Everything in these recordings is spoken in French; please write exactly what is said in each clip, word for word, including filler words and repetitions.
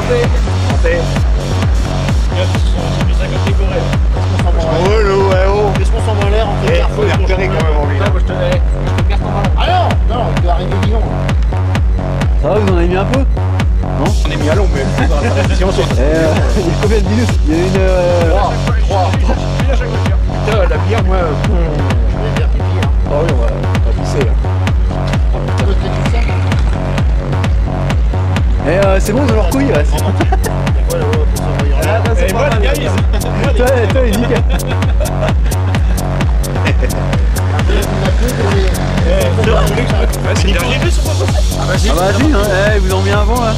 Santé. Santé. Oh l'eau, ouais, oh. Qu'est-ce qu'on s'en va en l'air? On fait gaffe. On est repéré quand même en ville. Moi je te mets. Je te perds ton ballon. Ah non, non, il doit arriver Lyon. Ça va, vous en avez mis un peu? Non? On est mis à l'ombre, mais dans la répétition, c'est. Il y a combien de minutes? Il y a une... Euh... trois. Une à chaque voiture. Putain, la bière, moi. Je vais faire pipi. Hein. Ah oui, on va, on va pisser là. Tu veux traiter ça? Eh euh, c'est bon, ils ont leur couille, ouais. Ouais, ouais, pour s'envoyer en l'air. Et moi, le gars, il. Toi, toi, il dit que... C'est une dernière sur votre. Ah bah si, hein, eh, ils vous ont mis un vent là.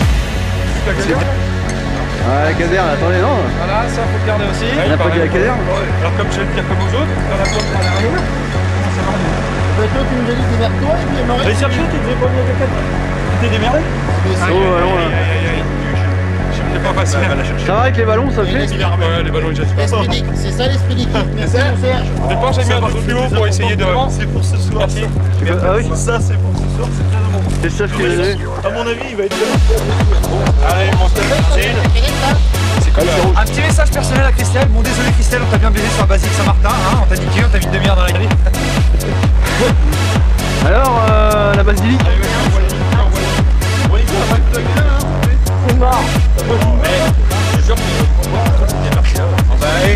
Ah la caserne, attendez, non. Voilà, ça faut le garder aussi. On n'a pas dit la caserne. Alors comme je vais le dire comme aux autres, dans la porte à l'arrière, ça va aller. Bah toi tu nous as dit démerde-toi et puis Marie. Mais Sergio, tu devais pas venir avec quelqu'un. Tu t'es démerdé? Oh, allons là. C'est pas facile à la chercher. Ça va avec les ballons, ça fait? Ouais, les ballons, ils jettent pas. L'esprit d'équipe, c'est ça l'esprit d'équipe. Merci mon Serge. Je pense que j'ai mis un peu plus haut pour essayer de... C'est pour ce soir. Ah oui? Ça, c'est pour ce soir, c'est très bon. C'est ça ce qu'il a donné. À mon avis, il va être... Allez, mon c'est comme un petit message personnel à Christelle. Bon, désolé Christelle, on t'a bien baisé sur la basique Saint-Martin, hein, on t'a niqué, on t'a mis une demi-heure dans la galerie. Alors, euh, la basilique? C'est mort. Je jure que c'est parti là. Bah, allez.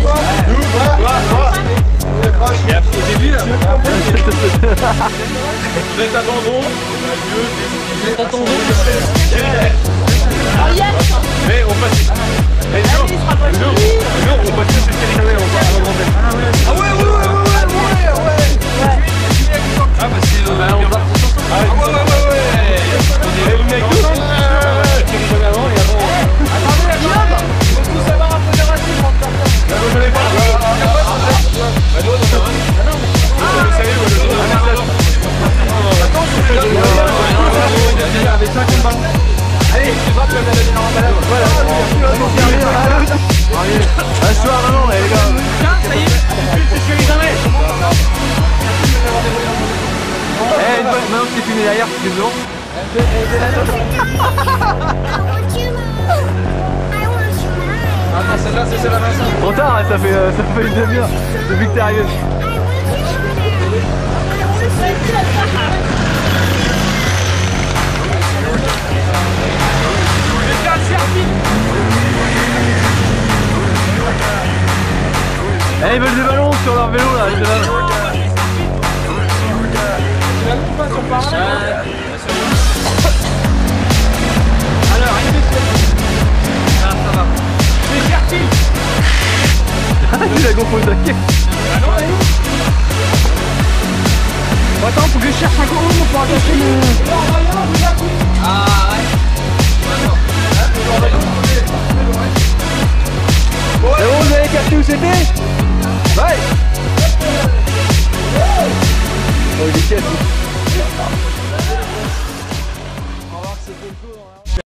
Et après, au début là. Vous êtes à Dandon. Vous êtes à ton dos. Mais on passe. Mais non, non, non, on passe sur le territoire, on va à l'endroit. Ah ouais, ouais, ouais, ouais, ouais, ouais. Ah bah c'est... Euh, bah, on va... Ah ouais, ouais, ouais, ouais. On est venu avec deux, hein. Thierry Jean avant et avant... Attendez, la guillaume. Il faut tous avoir un peu de racine pour faire ça. Bah non, je l'ai pas. Bah non, non, non. Ah non. Vous savez, moi, je l'ai pas. Attends, je fais le... Il avait cinquante ballons. Allez, tu vois que la maladie dans la balade. Voilà, tu vas t'en servir. Allez, asseoir maintenant, les gars. Tiens, ça y est, c'est ce que les arrêts. Eh, maintenant que t'es filmé derrière, tu fais devant. Attends, celle-là, c'est celle-là, Vincent. Trop tard, ça fait, euh, ça fait une demi-heure depuis que t'es arrivé. Eh, ils veulent des ballons sur leur vélo là, ils veulent... Alors, il ah, ça va. C'est fertile. Il a gonflé au taquet. Ah non, elle est où? Bon, attends, faut que je cherche un gros moment pour attacher le... Ah ouais. C'est bon, vous avez capté où c'était? Ouais. Oh, il est casse.